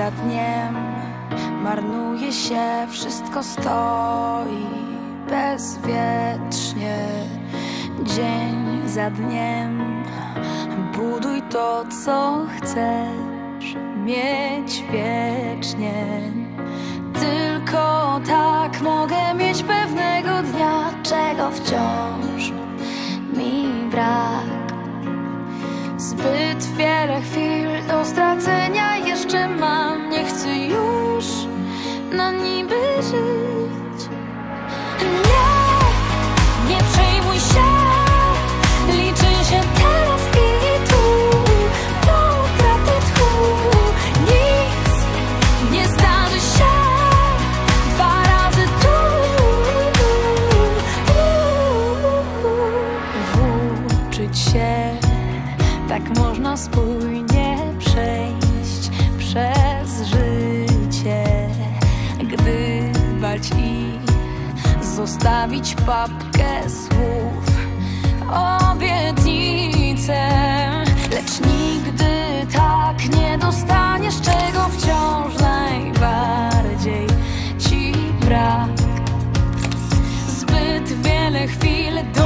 za dniem marnuje się, wszystko stoi bezwietrznie. Dzień za dniem buduj to, co chcesz mieć wiecznie. Tylko tak mogę mieć pewnego dnia, czego wciąż mi brak. Zbyt wiele chwil do stracenia jeszcze mam. Nie chcę już na niby żyć. Nie przejmuj się, liczy się teraz i tu. Po utraty tchu nic nie zdarzy się dwa razy tu. Włóczyć się, tak można spójnie przejść przez życie, gdybać i zostawić papkę słów, obietnicę, lecz nigdy tak nie dostaniesz, czego wciąż najbardziej ci brak. Zbyt wiele chwil do